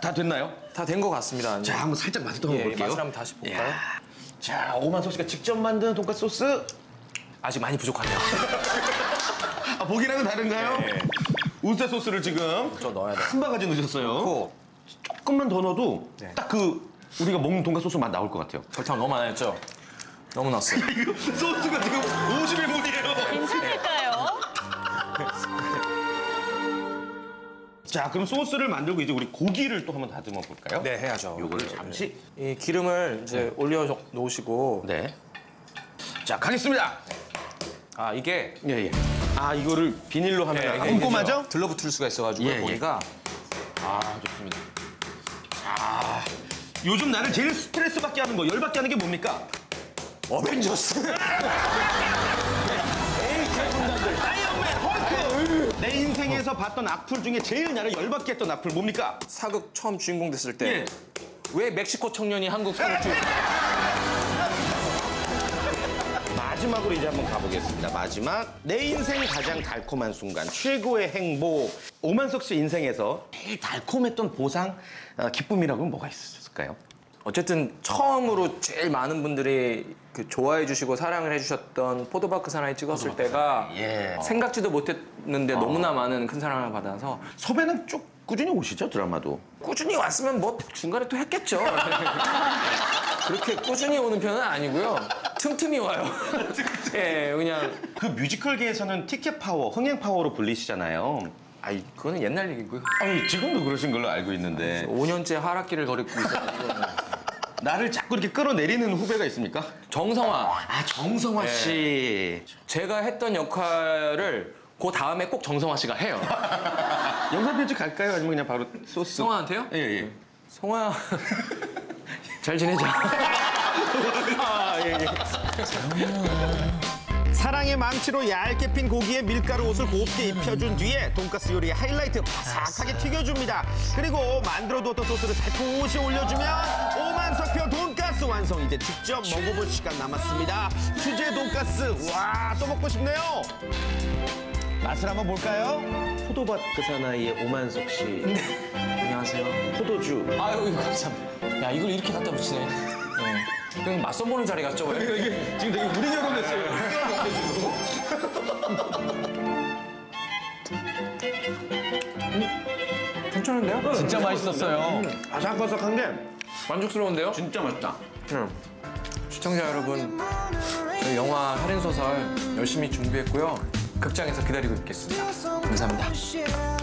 다 됐나요? 다 된 것 같습니다. 자, 한번 살짝 맛을 한번 볼게요. 맛을 한번 다시 볼까요? 자, 오만석 씨가 직접 만든 돈가스 소스. 아직 많이 부족하네요. 아, 보기랑은 다른가요? 네. 우스타 소스를 지금 저 넣어야 돼요. 한 바가지 넣으셨어요. 넣고 조금만 더 넣어도 네. 딱 그 우리가 먹는 돈가스 소스 맛 나올 것 같아요. 설탕 너무 많이 했죠? 너무 넣었어요. 이거 소스가 지금 50인분이에요. 괜찮을까요? 자, 그럼 소스를 만들고 이제 우리 고기를 또 한번 다듬어 볼까요? 네, 해야죠. 요거를 잠시. 이 기름을 이제 올려 놓으시고 네. 자, 가겠습니다. 아, 이게 예, 예. 아, 이거를 비닐로 하면 이게 꼼꼼하죠? 이제 들러붙을 수가 있어가지고 예, 예. 고기가 아, 좋습니다. 자, 요즘 나를 제일 스트레스 받게 하는 거, 열받게 하는 게 뭡니까? 어벤져스. 아이언맨, 헐크! 내 인생에서 봤던 악플 중에 제일 나를 열받게 했던 악플 뭡니까? 사극 처음 주인공 됐을 때 예. 왜 멕시코 청년이 한국 사극 주인공? 마지막으로 이제 한번 가보겠습니다. 마지막. 내 인생 가장 달콤한 순간, 최고의 행복. 오만석 씨 인생에서 제일 달콤했던 보상, 기쁨이라고는 뭐가 있었을까요? 어쨌든 처음으로 제일 많은 분들이 그 좋아해 주시고 사랑을 해주셨던 포도바크 사나이 찍었을 때가 예. 생각지도 못했는데 너무나 많은 큰 사랑을 받아서 섭외는 쭉 꾸준히 오시죠, 드라마도? 꾸준히 왔으면 뭐 중간에 또 했겠죠. 그렇게 꾸준히 오는 편은 아니고요. 틈틈이 와요. 예, 그냥 그 뮤지컬계에서는 티켓 파워, 흥행 파워로 불리시잖아요. 아이 그거는 옛날 얘기고요. 아니, 지금도 그러신 걸로 알고 있는데 5년째 하락기를 거리고 있어가지고 나를 자꾸 이렇게 끌어내리는 후배가 있습니까? 정성화. 아, 정성화 씨. 제가 했던 역할을 그 다음에 꼭 정성화 씨가 해요. 영상 편집 갈까요? 아니면 그냥 바로 소스? 성화한테요? 예, 예. 성화야 잘 지내자. 아, 예, 예. 사랑의 망치로 얇게 핀 고기에 밀가루 옷을 곱게 입혀준 뒤에 돈가스 요리의 하이라이트 바삭하게 튀겨줍니다. 그리고 만들어두었던 소스를 살포시 올려주면 오만석표 돈가스 완성. 이제 직접 먹어볼 시간 남았습니다. 수제 돈가스, 와, 또 먹고 싶네요. 맛을 한번 볼까요? 포도밭 그 사나이의 오만석 씨. 안녕하세요. 포도주. 아유 감사합니다. 야 이걸 이렇게 갖다 붙이네. 그냥 맞선 보는 자리 같죠? 왜? 이게 지금 되게 무리녀럼 됐어요. 괜찮은데요? 진짜 맛있었어요. 아삭아삭한 게 만족스러운데요? 진짜 맛있다. 시청자 여러분, 저희 영화 살인소설 열심히 준비했고요. 극장에서 기다리고 있겠습니다. 감사합니다.